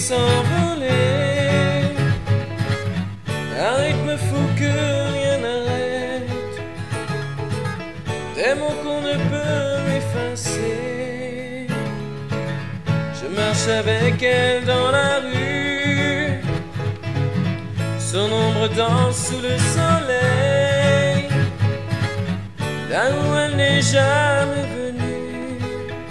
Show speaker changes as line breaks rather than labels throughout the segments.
s'envoler. Un rythme fou que rien n'arrête, des mots qu'on ne peut effacer. Je marche avec elle dans la rue, son ombre danse sous le soleil, là où elle n'est jamais venue.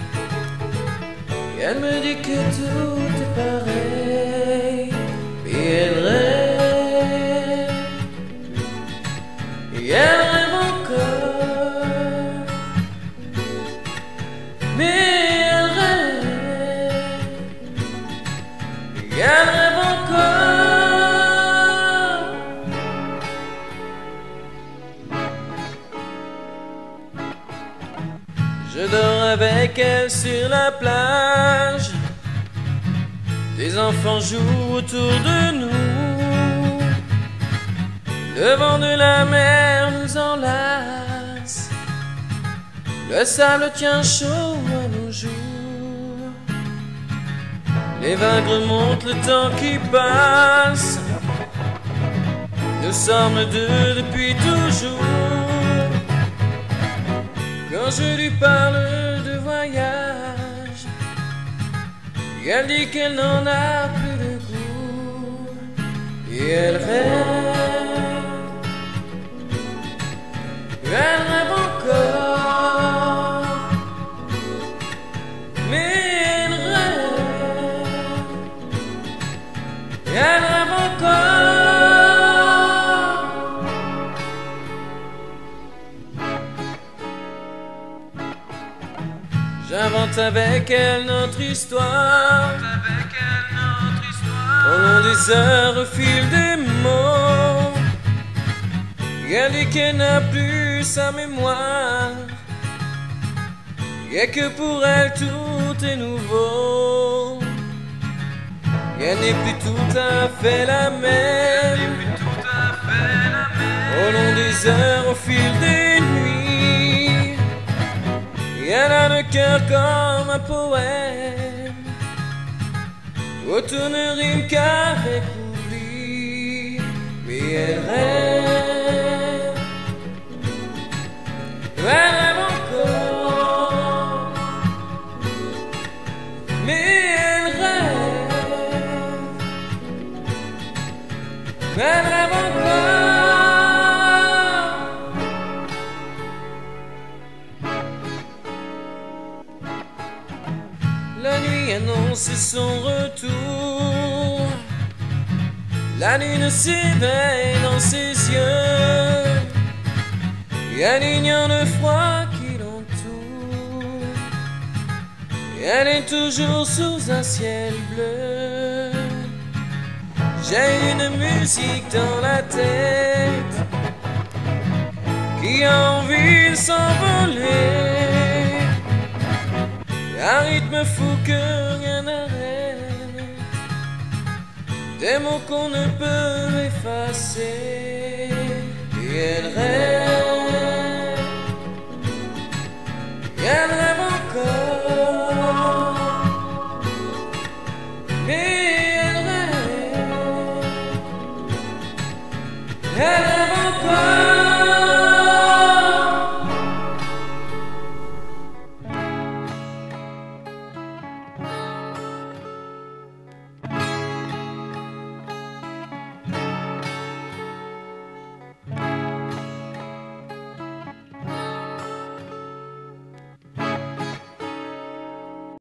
Et elle me dit que tout est pareil, et elle rêve, et elle rêve encore, mais elle rêve, et elle rêve encore. Je dors avec elle sur la plage, des enfants jouent autour de nous, le vent de la mer nous enlace, le sable tient chaud à nos jours, les vagues remontent le temps qui passe, nous sommes deux depuis toujours. Quand je lui parle de voyage, elle dit qu'elle n'en a plus de goût, et elle rêve encore, mais elle rêve encore. J'invente avec elle notre histoire, au long des heures, au fil des mots. Elle dit qu'elle n'a plus sa mémoire, et que pour elle tout est nouveau. Elle n'est plus tout à fait la même, au long des heures, au fil des nuits. Et elle a le cœur comme un poème, où tout ne rime qu'avec oubli. Mais elle rêve encore, mais elle rêve encore. La nuit annonce son retour, la lune s'éveille dans ses yeux, et elle ignore le froid qui l'entoure, et elle est toujours sous un ciel bleu. J'ai une musique dans la tête qui a envie de s'envoler, un rythme fou que rien n'arrête, des mots qu'on ne peut effacer. Et elle rêve encore, mais elle rêve.